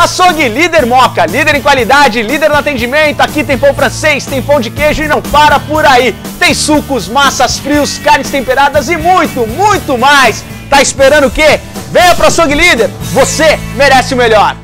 Açougue, líder Moca, líder em qualidade, líder no atendimento. Aqui tem pão francês, tem pão de queijo e não para por aí. Tem sucos, massas, frios, carnes temperadas e muito, muito mais. Tá esperando o quê? Venha pro Açougue Líder, você merece o melhor.